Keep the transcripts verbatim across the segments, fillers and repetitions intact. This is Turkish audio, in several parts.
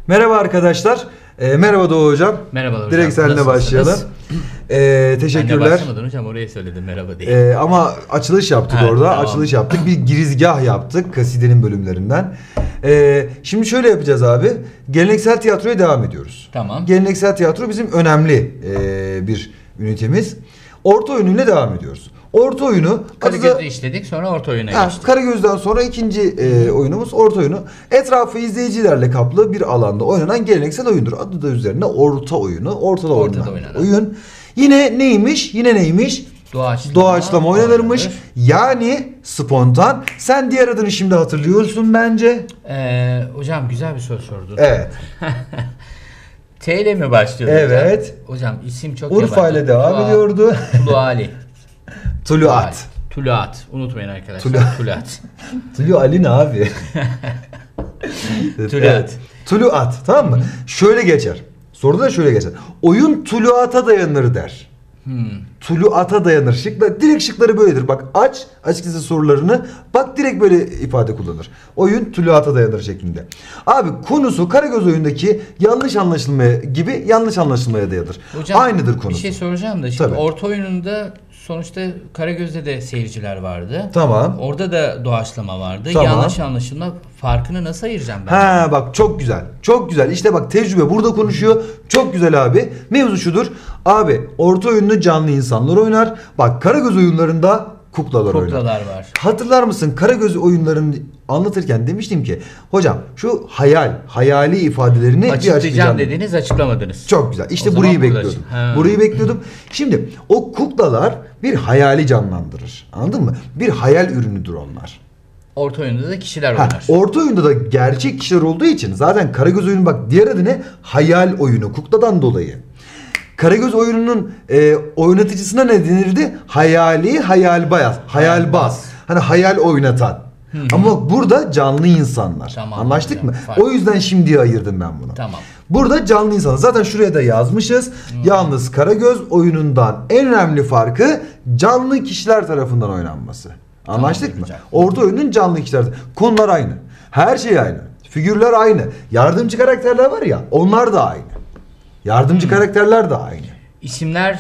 Merhaba arkadaşlar. E, merhaba Doğu Hocam. Merhabalar hocam. Direkt seninle başlayalım. E, teşekkürler. Ben de başlamadan hocam oraya söyledim merhaba diye. E, ama açılış yaptık Evet, orada. tamam. Açılış yaptık. Bir girizgah yaptık kasidenin bölümlerinden. E, şimdi şöyle yapacağız abi. Geleneksel tiyatroya devam ediyoruz. Tamam. Geleneksel tiyatro bizim önemli e, bir ünitemiz. Orta oyunuyla devam ediyoruz. Orta oyunu Karagöz'ü işledik, sonra orta oyuna Ha, geçtik. Karagöz'den sonra ikinci e, oyunumuz orta oyunu. Etrafı izleyicilerle kaplı bir alanda oynanan geleneksel oyundur. Adı da üzerine orta oyunu. Ortada, Ortada oynanan oynanan. oyun. Yine neymiş? Yine neymiş? Doğaçlama, Doğaçlama oynanırmış. oynanır. Yani spontan. Sen diğer adını şimdi hatırlıyorsun bence. Ee, hocam güzel bir soru sordun. Evet. T ile mi başlıyor Evet. hocam? Hocam isim çok Urfa yabancı. ile devam Tua- ediyordu. Tuluali. Tuluat. Tuluat. Unutmayın arkadaşlar. Tulu- Tuluat. Tulu Ali ne abi? Tuluat. Evet. Tuluat, tamam mı? Şöyle geçer. Soruda da şöyle geçer. Oyun tuluata dayanır der. Hmm. Tuluata dayanır. Şıklar, direkt şıkları böyledir. Bak aç açıkçası sorularını. Bak direkt böyle ifade kullanır. Oyun tuluata dayanır şeklinde. Abi konusu Karagöz oyundaki yanlış anlaşılmaya gibi yanlış anlaşılmaya dayanır. Hocam, Aynıdır konusu. Bir şey soracağım da şimdi Tabii. orta oyununda sonuçta Karagöz'de de seyirciler vardı. Tamam. Orada da doğaçlama vardı. Tamam. Yanlış anlaşılma farkını nasıl ayıracağım ben? Ha bak çok güzel. Çok güzel. İşte bak tecrübe burada konuşuyor. Çok güzel abi. Mevzu şudur. Abi orta oyununu canlı insanlar oynar. Bak Karagöz oyunlarında kuklalar, oynar. Kuklalar var. Hatırlar mısın Karagöz oyunlarını anlatırken demiştim ki hocam şu hayal, hayali ifadelerini bir Açıklayacağım açıklayacağım. dediniz, açıklamadınız. Çok güzel. İşte O zaman burayı burada bekliyordum. açın. Ha. Burayı bekliyordum. Şimdi o kuklalar bir hayali canlandırır. Anladın mı? Bir hayal ürünüdür onlar. Orta oyunda da kişiler Ha, oynar. orta oyunda da gerçek kişiler olduğu için zaten Karagöz oyunu bak diğer adı ne? Hayal oyunu. Kukladan dolayı. Karagöz oyununun e, oynatıcısına ne denirdi? Hayali, hayalbaz. Hayalbaz. Hani hayal oynatan. Hı hı. Ama burada canlı insanlar. Tamam, Anlaştık hocam, mı? farklı. O yüzden şimdiye ayırdım ben bunu. Tamam. Burada canlı insanlar. Zaten şuraya da yazmışız. Yalnız Karagöz oyunundan en önemli farkı canlı kişiler tarafından oynanması. Anlaştık Tamam, mı? hocam. Orta oyunun canlı kişiler. Konular aynı. Her şey aynı. Figürler aynı. Yardımcı karakterler var ya, onlar da aynı. Yardımcı karakterler de aynı. İsimler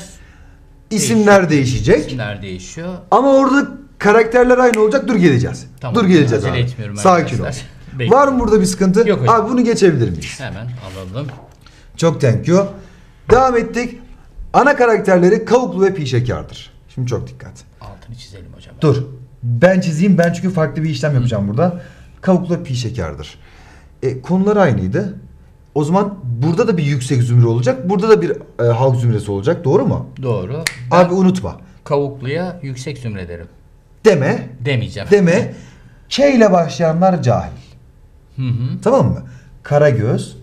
İsimler değişecek. isimler değişiyor. Ama orada karakterler aynı olacak. Dur geleceğiz. Tamam, Dur geleceğiz acele abi. etmiyorum Sakin ol. arkadaşlar. Bekliyorum. Var mı burada bir sıkıntı? Yok hocam. Abi bunu geçebilir miyiz? Hemen alalım. Çok thank you. Devam ettik. Ana karakterleri Kavuklu ve Pi Şeker'dir. Şimdi çok dikkat. Altını çizelim hocam. Dur. Ben çizeyim. Ben çünkü farklı bir işlem yapacağım burada. Kavuklu ve Pi Şeker'dir. E, konular aynıydı. O zaman burada da bir yüksek zümre olacak. Burada da bir e, halk zümresi olacak. Doğru mu? Doğru. Ben Abi unutma. Kavukluya yüksek zümre derim. Deme. Demeyeceğim. Deme. K ile başlayanlar cahil. Hı hı. Tamam mı? Karagöz.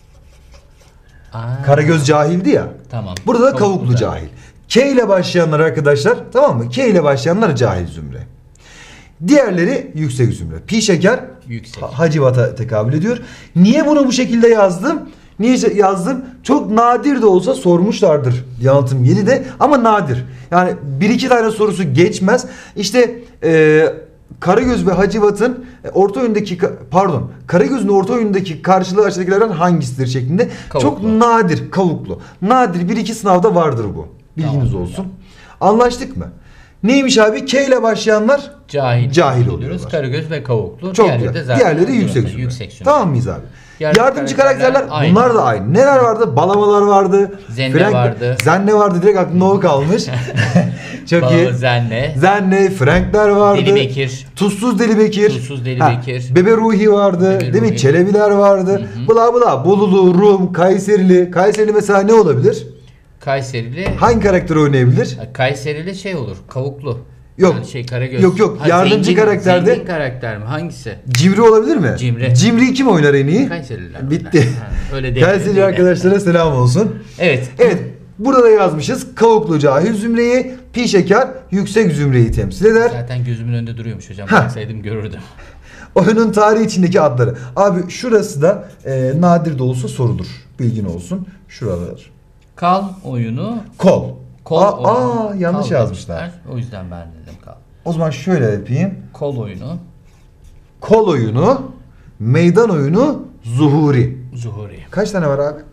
Aa, Karagöz cahildi ya. Tamam. Burada da Kavuklu Kavuklu da. cahil. K ile başlayanlar arkadaşlar, tamam mı? K ile başlayanlar cahil zümre. Diğerleri yüksek zümre. Pi Şeker Yüksek. ha- Hacivat'a tekabül ediyor. Niye bunu bu şekilde yazdım? Niye yazdım? Çok nadir de olsa sormuşlardır yanıltım yedide ama nadir. Yani bir iki tane sorusu geçmez. İşte e, Karagöz ve Hacivat'ın e, orta oyundaki ka- pardon Karagöz'ün orta oyundaki karşılığı aşağıdakilerden hangisidir şeklinde Kavuklu. çok nadir kavuklu. Nadir bir iki sınavda vardır bu. Bilginiz Tamam. olsun. Anlaştık mı? Neymiş abi? K ile başlayanlar Cahil. Cahil diyoruz. oluyorlar. Karagöz ve Kavuklu. çok Diğerleri güzel. de zaten Diğerleri yüksek zümre. yüksek zümre. Tamam mıyız abi? Yardımcı Yardımcı karakterler karakterler aynı. bunlar da aynı. Neler vardı? Balamalar vardı. Zenne vardı. Zenne vardı. Direkt aklımda o kalmış. Çok iyi. Bağlı Zenne. Zenne, Frankler vardı. Deli Bekir. Tuzsuz Deli Bekir. Tuzsuz Deli Ha, Bekir. Bebe Ruhi vardı. Bebe değil mi? Ruhi. Çelebiler vardı. Bula bula. Bolulu, Rum, Kayserili. Kayserili mesela ne olabilir? Kayserili. Hangi karakteri oynayabilir? Kayserili şey olur. Kavuklu. Yok. Yani şey Karagöz. Yok, yok. Ha, Yardımcı zengin, karakterde- Zengin karakter mi? Hangisi? Cimri olabilir mi? Cimri. Cimri'yi kim oynar en iyi? Kayseriler. Bitti. Ha, öyle değil. Kayseri arkadaşlara selam olsun. Evet. Evet. Burada da yazmışız. Kavuklu cahil zümreyi, Pi Şeker yüksek zümreyi temsil eder. Zaten gözümün önünde duruyormuş hocam. Ha. Baksaydım görürdüm. Oyunun tarihi içindeki adları. Abi şurası da e, nadir de olsa sorulur. Bilgin olsun. Şuralar. Kal oyunu. Kol. Kol aa, oyunu. aa, yanlış Kal yazmışlar. demişler. O yüzden ben dedim kal. O zaman şöyle yapayım. Kol oyunu. Kol oyunu, meydan oyunu, zuhuri. Zuhuri. Kaç tane var abi?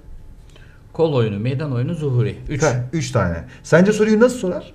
Kol oyunu, meydan oyunu, Zuhuri. üç. üç tane. Sence soruyu nasıl sorar?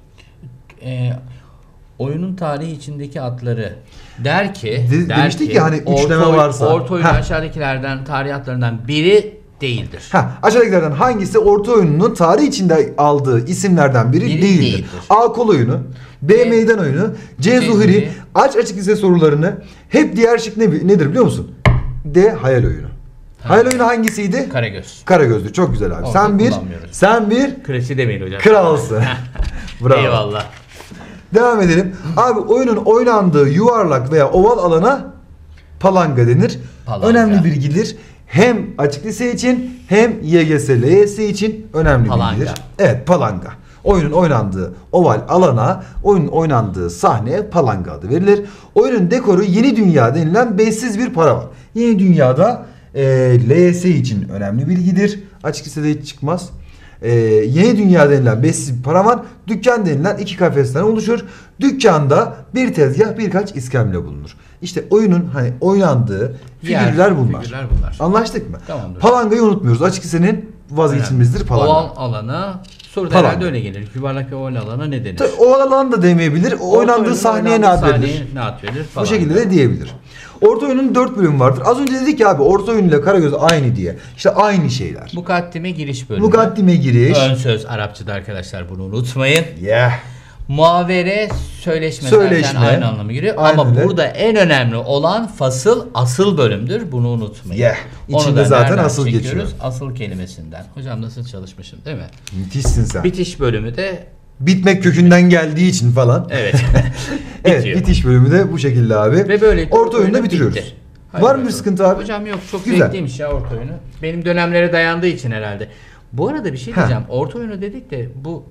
Ee, oyunun tarihi içindeki atları der ki, De- der demiştik ki ya hani üçleme orta, varsa. orta oyunu Heh. aşağıdakilerden tarih atlarından biri değildir. Ha, aşağıdakilerden hangisi orta oyununun tarih içinde aldığı isimlerden biri, Biri değildir? değildir. A. Kol oyunu, B. B. Meydan oyunu, C. C. Zuhuri. Zuhuri. Aç açık lise sorularını. Hep diğer şık ne, nedir biliyor musun? D. Hayal oyunu. Hayal oyunu hangisiydi? Karagöz. Karagözlü. Çok güzel abi. Onu Sen bir, kullanmıyoruz. sen bir Klasiği demeyin hocam. kralsın. Bravo. Eyvallah. Devam edelim. Abi oyunun oynandığı yuvarlak veya oval alana palanga denir. Palanga. Önemli bilgidir. Hem açık lise için hem Y G S, L Y S için önemli Palanga. bilgidir. Evet, palanga. Oyunun oynandığı oval alana, oyunun oynandığı sahneye palanga adı verilir. Oyunun dekoru Yeni Dünya denilen beşsiz bir para var. Yeni Dünya'da e, L Y S için önemli bilgidir. Açık lisede hiç çıkmaz. Ee, Yeni Dünya denilen beşsiz bir para var. Dükkan denilen iki kafesten oluşur. Dükkanda bir tezgah, birkaç iskemle bulunur. İşte oyunun hani oynandığı Diğer figürler bunlar. figürler bunlar. Anlaştık mı? Tamamdır. Palangayı unutmuyoruz. Açık lisenin vazgeçilmezdir palanga. Oval alana soruda Palanga. herhalde öyle gelir. Yuvarlak ve oval alana ne denir? Tabii, oval alan da demeyebilir. Orta Oynandığı oyunun sahneye ne oynandığı ad verilir? sahneye ne ad verilir Bu falan. şekilde de diyebilir. Orta oyunun dört bölümü vardır. Az önce dedik ya abi orta oyun ile Karagöz aynı diye. İşte aynı şeyler. Mukaddime giriş bölümü. Mukaddime giriş. Ön söz Arapçada arkadaşlar, bunu unutmayın. Yeah. Muavere söyleşme, Söyleşme. zaten aynı anlamı giriyor. Aynen Ama öyle. burada en önemli olan fasıl asıl bölümdür. Bunu unutmayın. Yeah. Onu İçinde da zaten nereden asıl çekiyoruz? geçiyor. Asıl kelimesinden. Hocam nasıl çalışmışım değil mi? Müthişsin sen. Bitiş bölümü de Bitmek kökünden geldiği için falan. evet. Evet, Bitiyor. bitiş bölümü de bu şekilde abi. Ve böyle orta oyunda bitiriyoruz. bitti. Var Hadi mı bir bakalım. sıkıntı abi? Hocam yok, çok Güzel. zevkliymiş ya orta oyunu. Benim dönemlere dayandığı için herhalde. Bu arada bir şey Ha. diyeceğim. Orta oyunu dedik de bu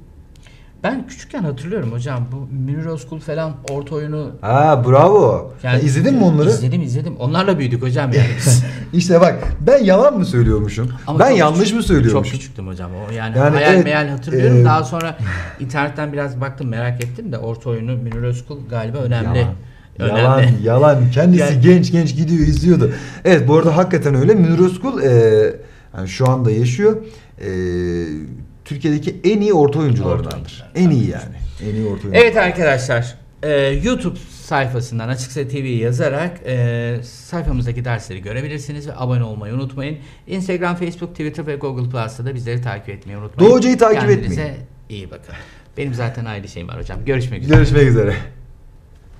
ben küçükken hatırlıyorum hocam. Bu Münir Özkul falan orta oyunu Ha, bravo. Ya, izledin mi onları? İzledim izledim. Onlarla büyüdük hocam yani biz. İşte bak, ben yalan mı söylüyormuşum? Ama ben çok yanlış küçük- mı söylüyormuşum? Çok küçüktüm hocam o. Yani, Yani hayal evet, meyal hatırlıyorum. e, Daha sonra internetten biraz baktım, merak ettim de orta oyunu Münir Özkul galiba önemli. Yalan. Önemli. Yalan, yalan. Kendisi Yani- genç genç gidiyor, izliyordu. Evet, bu arada hakikaten öyle. Münir Özkul e, yani şu anda yaşıyor. E, Türkiye'deki en iyi orta oyunculardandır. oyuncular, En iyi yani. En iyi orta oyuncu. Evet arkadaşlar, e, YouTube sayfasından Açıksa T V'yi yazarak e, sayfamızdaki dersleri görebilirsiniz ve abone olmayı unutmayın. Instagram, Facebook, Twitter ve Google Plus'ta da bizleri takip etmeyi unutmayın. Doğu Hoca'yı takip Kendinize etmeyin. iyi bakın. Benim zaten ayrı şeyim var hocam. Görüşmek üzere. Görüşmek üzere.